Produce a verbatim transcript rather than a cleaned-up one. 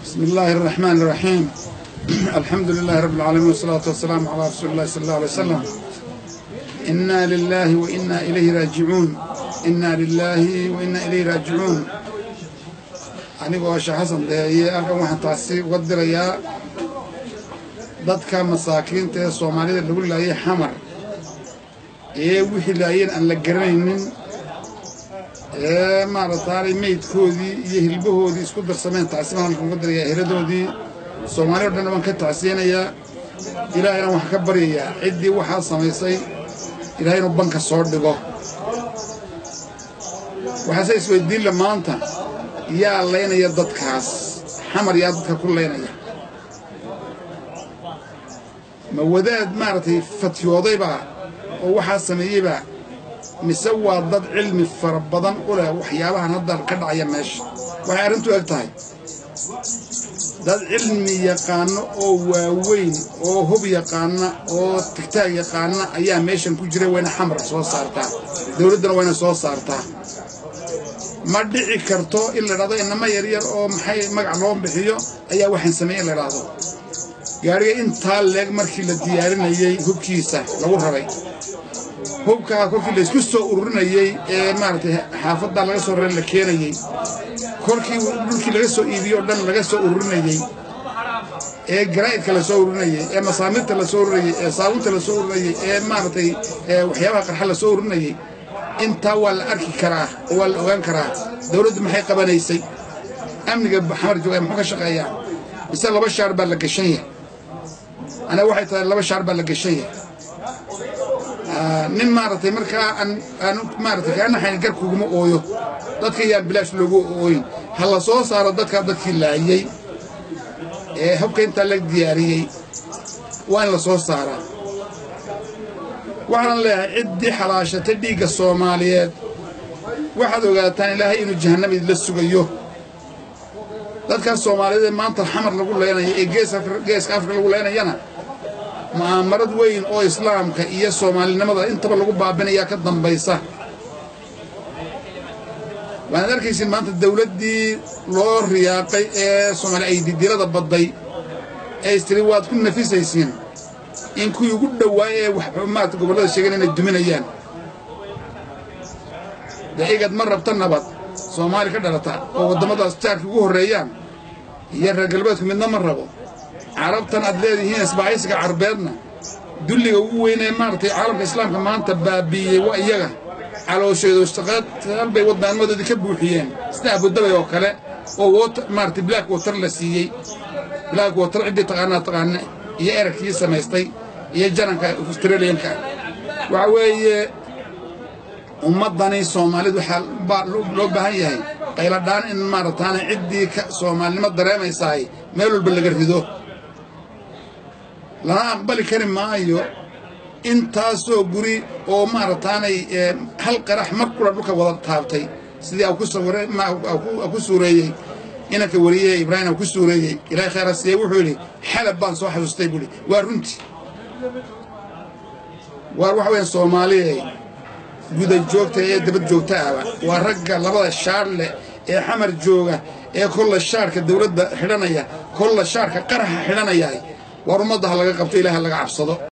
بسم الله الرحمن الرحيم. الحمد لله رب العالمين والصلاة والسلام على رسول الله صلى الله عليه وسلم. إنا لله وإنا إليه راجعون. إنا لله وإنا إليه راجعون. أنا بواشا حسن ده أرقام واحد تعسي وقدر يا ضد كان مساكين ته الصوماليين اللي يقول لا حمر إيه وحي لاين أن لجرين إيه ما رتاري ميت كودي يهلبه دي سكودر سمين تعسيمان قدر يا هردو دي الصوماليين بدنا من كتعسينا يا إلهي أنا وحكبر يا عدي وحى صميصي إلهي نبنك الصور دقه وحسيس ويدين لما أنت يا لينا يا ضد كاس حمر يا ضد كل لينا يا موداد مارتي فتيوضي بقى ووحا سميه بقى مسوى ضد علمي فربضان ولا وحيابها نضر كدع يماش وحي أرنتو أكتاي ضد علمي يقانا أو وين أو هب يقانا أو تكتاي يقانا أيام ميشن كجري وين حمر سوا صارتا دولدنا وين سوا صارتا ما دعي كرتو إلا رضي إنما يرير أو محي مقعلون بحيو أيا وحن سميه إلا رضو gaariga inta leeg markii la diyaarinayay hubkiisa lagu rabay hubka kolkii la isku soo ururinayay ee maartay xaafadda laga soo reer la keenayay kolkii dhulkii laga soo iibiyo dhan laga soo ururinayay ee garaadka la soo ururinayay ee masaamirta la soo ururinayay ee saabunta la soo ururinayay ee maartay waxyaabaha qarxa la soo ururinayay inta waa la arki karaa oo la ogaan karaa dawladdu maxay qabanaysay amniga xamar jooga muxuu ka shaqeeyaa isla laba shaar baa la gashay أنا واحد لبا شعر بالجشية نم مارتي مركا أن أنا مارتي كأنا حين جركو جم أويو ضدك يا بلاش لجو أوين هلا صوص صار ضدك ضدك اللاعي هبك أنت لك دياري وين لصوص صار وعلى الله عدي حراشة تديك الصوماليات واحد وقال تاني لا هي إنه جهنم يدلسوا جيوه dadka Soomaaliyeed maanta xamar lagu leenayo ee gees gees Afrika lagu leenayana ma marad weyn oo islaamka iyo Soomaalinimada intaba lagu baabinaya ka dambaysa waan arkaysin maanta dawladii loo riyaaqay ee Soomaaliyeed dilada baday ee istiri waad ku nafisaysiin in ku ugu dhawaayay wax xumaad gobolada sheegan inay duminayaan daqiiqad mar rabta nabad Soomaali ka dhalata oo wadamadaas taarka ugu horeeyaan iyo reer galbeedku midna ma rabo carabtan aad leedihiin isbaaysiga carbeedna dulliga ugu weyn ee maartay caalamka islaamka maanta baabiyay waa iyaga caloosheedo shaqad halbay wadanamadooda ka buuxiyeen sida Abu Dhabi oo kale oo water maartay black water la siiyay black water cidii taqaana taqaana iyo erkii samaystay iyo jaranka Australianka waxa weeye ummadani Soomaaliyeed waxa loo baahan yahay qayladaan in maartaan cidii ka Soomaalnimo dareemaysay meel walba laga rido la aqbali kari maayo intaasoo guri oo maartaan hal qarax mar kula dhulka wada taabtay sidii uu ku sawiray ma uu ku suureeyay inaka wariyay Ibrahim ku suureeyay ilaahay khayr asiye wuxuu yiri xalab baan soo xasuustay buli waa runtii war waxa weyn Soomaaliyeed guda joogta ee dabad joogta ah waa ragga labada shaar leh ee xamar jooga ee kulla shaarka dawladda xiranaya kulla shaarka qaraxa xiranaya war ummadda laga qabto ilaahay laga cabsado